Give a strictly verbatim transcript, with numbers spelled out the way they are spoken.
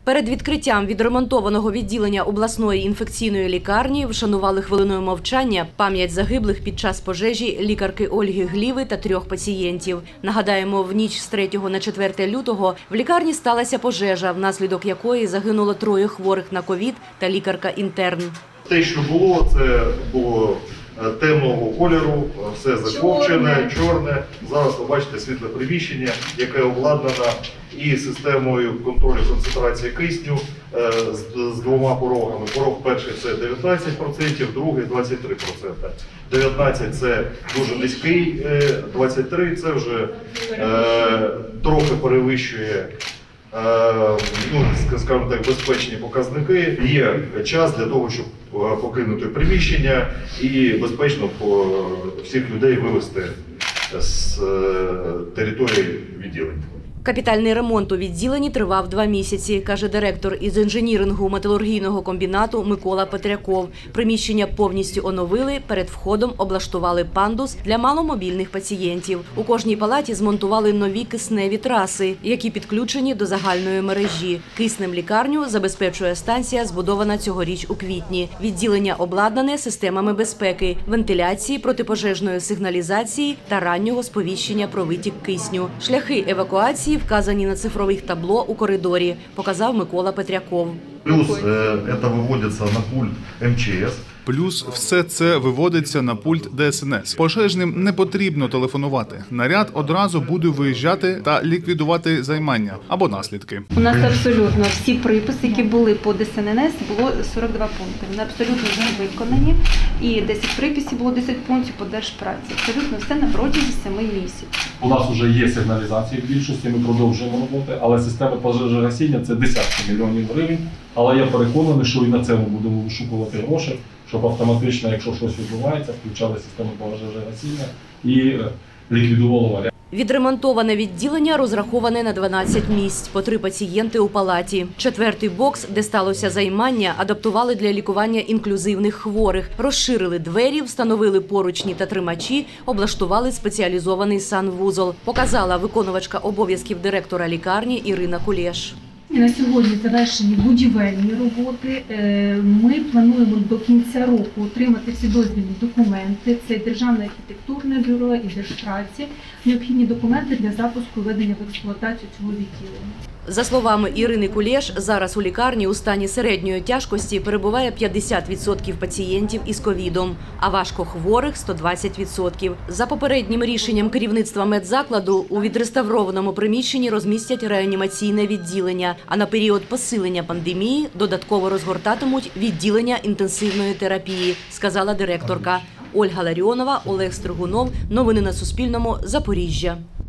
Перед відкриттям відремонтованого відділення обласної інфекційної лікарні вшанували хвилиною мовчання пам'ять загиблих під час пожежі лікарки Ольги Гліви та трьох пацієнтів. Нагадаємо, в ніч з третього на четверте лютого в лікарні сталася пожежа, внаслідок якої загинуло троє хворих на ковід та лікарка-інтерн. Те, що було, це було темного кольору, все закопчене, чорне. Зараз ви бачите світле приміщення, яке обладнано і системою контролю концентрації кисню з двома порогами. Порог перший – це дев'ятнадцять відсотків, другий – двадцять три відсотки. дев'ятнадцять – це дуже низький, двадцять три – це вже е, трохи перевищує ну, скажімо так, безпечні показники. Є час для того, щоб покинути приміщення і безпечно всіх людей вивезти з території відділення. Капітальний ремонт у відділенні тривав два місяці, каже директор із інженірингу металургійного комбінату Микола Петряков. Приміщення повністю оновили, перед входом облаштували пандус для маломобільних пацієнтів. У кожній палаті змонтували нові кисневі траси, які підключені до загальної мережі. Киснем лікарню забезпечує станція, збудована цьогоріч у квітні. Відділення обладнане системами безпеки, вентиляції, протипожежної сигналізації та раннього сповіщення про витік кисню. Шляхи евакуації вказані на цифрових табло у коридорі, показав Микола Петряков. Плюс це виводиться на пульт ем че ес. Плюс все це виводиться на пульт де ес ен ес. Пожежним не потрібно телефонувати. Наряд одразу буде виїжджати та ліквідувати займання або наслідки. У нас абсолютно всі приписи, які були по де ес ен ес, було сорок два пункти. Вони абсолютно вже виконані. І десять приписів було десять пунктів по держпраці. Абсолютно все на протязі семи місяців. У нас вже є сигналізації в більшості, ми продовжуємо роботи, але система пожежогасіння – це десятки мільйонів гривень. Але я переконаний, що і на цьому будемо вишукувати гроші, щоб автоматично, якщо щось відбувається, включали систему пожежогасіння і ліквідували аварію. Відремонтоване відділення розраховане на дванадцять місць, по три пацієнти у палаті. Четвертий бокс, де сталося займання, адаптували для лікування інклюзивних хворих. Розширили двері, встановили поручні та тримачі, облаштували спеціалізований санвузол, показала виконувачка обов'язків директора лікарні Ірина Кулєш. На сьогодні завершені будівельні роботи. Ми плануємо до кінця року отримати всі дозвільні документи. Це Державне архітектурне бюро і Держпраці. Необхідні документи для запуску введення в експлуатацію цього відділення. За словами Ірини Кулєш, зараз у лікарні у стані середньої тяжкості перебуває п'ятдесят відсотків пацієнтів із ковідом, а важкохворих – сто двадцять відсотків. За попереднім рішенням керівництва медзакладу у відреставрованому приміщенні розмістять реанімаційне відділення, а на період посилення пандемії додатково розгортатимуть відділення інтенсивної терапії, сказала директорка. Ольга Ларіонова, Олег Стригунов. Новини на Суспільному. Запоріжжя.